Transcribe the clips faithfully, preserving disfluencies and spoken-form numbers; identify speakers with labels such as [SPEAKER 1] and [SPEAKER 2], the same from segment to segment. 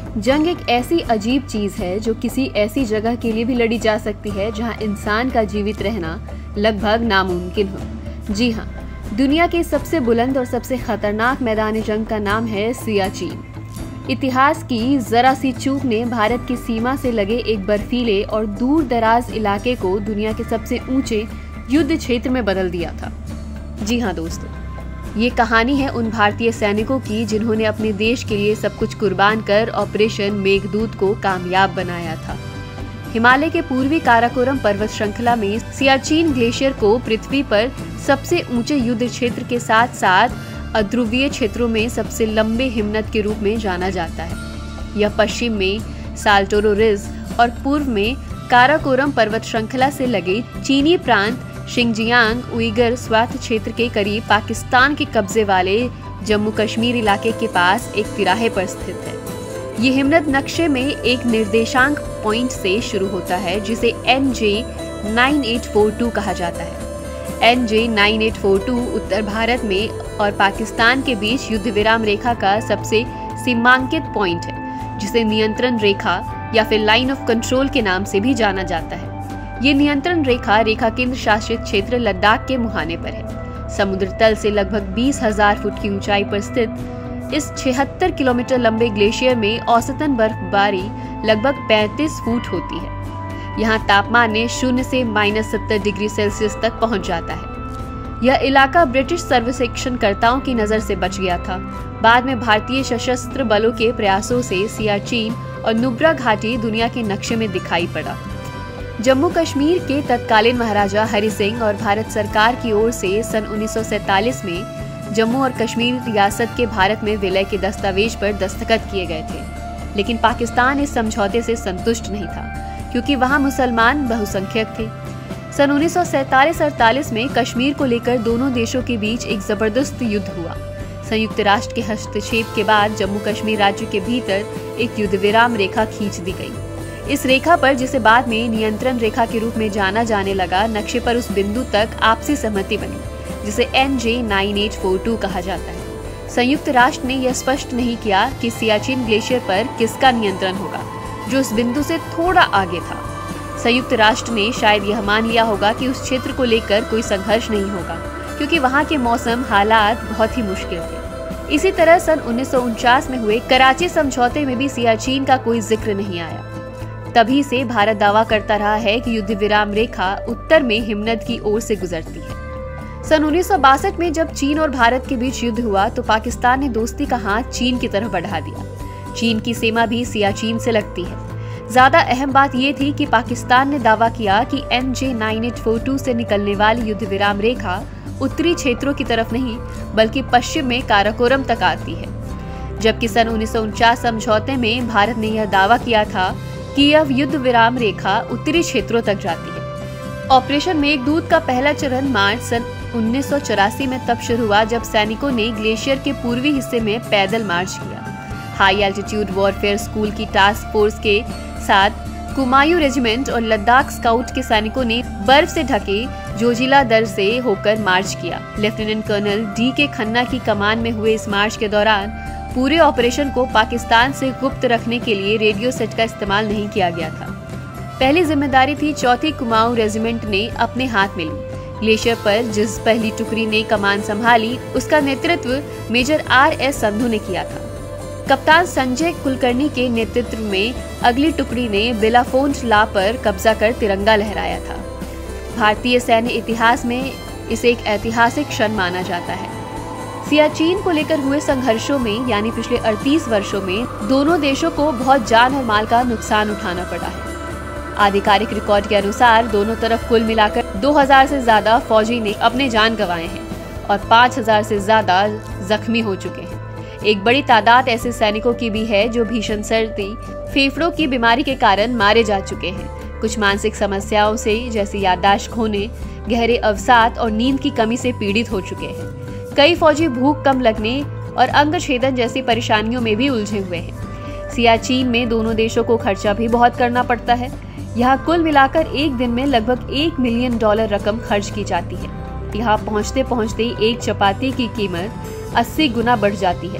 [SPEAKER 1] जंग एक ऐसी अजीब चीज है जो किसी ऐसी जगह के लिए भी लड़ी जा सकती है जहां इंसान का जीवित रहना लगभग नामुमकिन हो। जी हाँ, दुनिया के सबसे बुलंद और सबसे खतरनाक मैदान जंग का नाम है सियाचिन। इतिहास की जरा सी चूक ने भारत की सीमा से लगे एक बर्फीले और दूर दराज इलाके को दुनिया के सबसे ऊंचे युद्ध क्षेत्र में बदल दिया था। जी हाँ दोस्तों, ये कहानी है उन भारतीय सैनिकों की जिन्होंने अपने देश के लिए सब कुछ कुर्बान कर ऑपरेशन मेघदूत को कामयाब बनाया था। हिमालय के पूर्वी काराकोरम पर्वत श्रृंखला में सियाचिन ग्लेशियर को पृथ्वी पर सबसे ऊंचे युद्ध क्षेत्र के साथ साथ अध्रुवीय क्षेत्रों में सबसे लंबे हिमनद के रूप में जाना जाता है। यह पश्चिम में साल्टोरो रिज और पूर्व में काराकोरम पर्वत श्रृंखला से लगे चीनी प्रांत शिंगजियांग उइगर स्वायत्त क्षेत्र के करीब पाकिस्तान के कब्जे वाले जम्मू कश्मीर इलाके के पास एक तिराहे पर स्थित है। ये हिमनद नक्शे में एक निर्देशांक पॉइंट से शुरू होता है जिसे N J nine eight four two कहा जाता है। N J nine eight four two उत्तर भारत में और पाकिस्तान के बीच युद्ध विराम रेखा का सबसे सीमांकित पॉइंट है, जिसे नियंत्रण रेखा या फिर लाइन ऑफ कंट्रोल के नाम से भी जाना जाता है। ये नियंत्रण रेखा रेखा केंद्र शासित क्षेत्र लद्दाख के मुहाने पर है। समुद्र तल से लगभग बीस हजार फुट की ऊंचाई पर स्थित इस छिहत्तर किलोमीटर लंबे ग्लेशियर में औसतन बर्फबारी लगभग पैंतीस फुट होती है। यहाँ तापमान ने शून्य से माइनस सत्तर डिग्री सेल्सियस तक पहुंच जाता है। यह इलाका ब्रिटिश सर्वेक्षणकर्ताओं की नजर से बच गया था। बाद में भारतीय सशस्त्र बलों के प्रयासों से सियाचिन और नुब्रा घाटी दुनिया के नक्शे में दिखाई पड़ा। जम्मू कश्मीर के तत्कालीन महाराजा हरि सिंह और भारत सरकार की ओर से सन उन्नीस सौ सैंतालीस में जम्मू और कश्मीर रियासत के भारत में विलय के दस्तावेज पर दस्तखत किए गए थे, लेकिन पाकिस्तान इस समझौते से संतुष्ट नहीं था क्योंकि वहां मुसलमान बहुसंख्यक थे। सन उन्नीस सौ सैंतालीस अड़तालीस में कश्मीर को लेकर दोनों देशों के बीच एक जबरदस्त युद्ध हुआ। संयुक्त राष्ट्र के हस्तक्षेप के बाद जम्मू कश्मीर राज्य के भीतर एक युद्ध विराम रेखा खींच दी गई। इस रेखा पर, जिसे बाद में नियंत्रण रेखा के रूप में जाना जाने लगा, नक्शे पर उस बिंदु तक आपसी सहमति बनी जिसे N J nine eight four two कहा जाता है। संयुक्त राष्ट्र ने यह स्पष्ट नहीं किया कि सियाचिन ग्लेशियर पर किसका नियंत्रण होगा, जो उस बिंदु से थोड़ा आगे था। संयुक्त राष्ट्र ने शायद यह मान लिया होगा कि उस क्षेत्र को लेकर कोई संघर्ष नहीं होगा क्योंकि वहां के मौसम हालात बहुत ही मुश्किल थे। इसी तरह सन उन्नीस सौ उनचास में हुए कराची समझौते में भी सियाचिन का कोई जिक्र नहीं आया। तभी से भारत दावा करता रहा है कि युद्ध विराम रेखा उत्तर में हिमनद की ओर से गुजरती है। सन उन्नीस सौ बासठ में जब चीन और भारत के बीच युद्ध हुआ तो पाकिस्तान ने दोस्ती का हाथ चीन की तरफ बढ़ा दिया। चीन की सीमा भी सियाचिन से लगती है। ज्यादा अहम बात यह थी कि पाकिस्तान ने दावा किया कि N J nine eight four two से निकलने वाली युद्ध विराम रेखा उत्तरी क्षेत्रों की तरफ नहीं बल्कि पश्चिम में काराकोरम तक आती है, जबकि सन उन्नीस सौ उनचास समझौते में भारत ने यह दावा किया था कि यह युद्ध विराम रेखा उत्तरी क्षेत्रों तक जाती है। ऑपरेशन मेघदूत का पहला चरण मार्च सन उन्नीस सौ चौरासी में तब शुरू हुआ जब सैनिकों ने ग्लेशियर के पूर्वी हिस्से में पैदल मार्च किया। हाई एल्टीट्यूड वॉरफेयर स्कूल की टास्क फोर्स के साथ कुमायूं रेजिमेंट और लद्दाख स्काउट के सैनिकों ने बर्फ से ढके जोजिला दर से होकर मार्च किया। लेफ्टिनेंट कर्नल डी के खन्ना की कमान में हुए इस मार्च के दौरान पूरे ऑपरेशन को पाकिस्तान से गुप्त रखने के लिए रेडियो सेट का इस्तेमाल नहीं किया गया था। पहली जिम्मेदारी थी चौथी कुमाऊं रेजिमेंट ने अपने हाथ में ली। ग्लेशियर पर जिस पहली टुकड़ी ने कमान संभाली उसका नेतृत्व मेजर आर एस संधू ने किया था। कप्तान संजय कुलकर्णी के नेतृत्व में अगली टुकड़ी ने बेलाफोंट ला पर कब्जा कर तिरंगा लहराया था। भारतीय सैन्य इतिहास में इसे एक ऐतिहासिक क्षण माना जाता है। सियाचिन को लेकर हुए संघर्षों में यानी पिछले अड़तीस वर्षों में दोनों देशों को बहुत जान और माल का नुकसान उठाना पड़ा है। आधिकारिक रिकॉर्ड के अनुसार दोनों तरफ कुल मिलाकर दो हज़ार से ज्यादा फौजी ने अपने जान गंवाए हैं और पाँच हज़ार से ज्यादा जख्मी हो चुके हैं। एक बड़ी तादाद ऐसे सैनिकों की भी है जो भीषण सर्दी, फेफड़ों की बीमारी के कारण मारे जा चुके हैं। कुछ मानसिक समस्याओं से जैसे याददाश्त खोने, गहरे अवसाद और नींद की कमी से पीड़ित हो चुके हैं। कई फौजी भूख कम लगने और अंग छेदन जैसी परेशानियों में भी उलझे हुए हैं। सियाचिन में दोनों देशों को खर्चा भी बहुत करना पड़ता है। यहाँ कुल मिलाकर एक दिन में लगभग एक मिलियन डॉलर रकम खर्च की जाती है। यहाँ पहुँचते पहुँचते एक चपाती की कीमत अस्सी गुना बढ़ जाती है।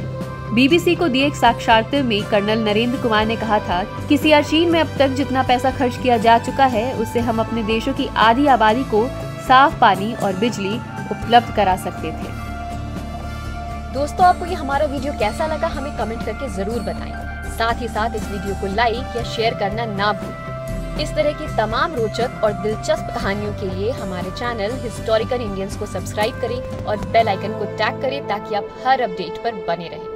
[SPEAKER 1] बीबीसी को दिए एक साक्षात्कार में कर्नल नरेंद्र कुमार ने कहा था कि सियाचिन में अब तक जितना पैसा खर्च किया जा चुका है उससे हम अपने देशों की आधी आबादी को साफ पानी और बिजली उपलब्ध करा सकते थे।
[SPEAKER 2] दोस्तों, आपको ये हमारा वीडियो कैसा लगा हमें कमेंट करके जरूर बताएं। साथ ही साथ इस वीडियो को लाइक या शेयर करना ना भूलें। इस तरह की तमाम रोचक और दिलचस्प कहानियों के लिए हमारे चैनल हिस्टोरिकल इंडियंस को सब्सक्राइब करें और बेल आइकन को टैग करें ताकि आप हर अपडेट पर बने रहें।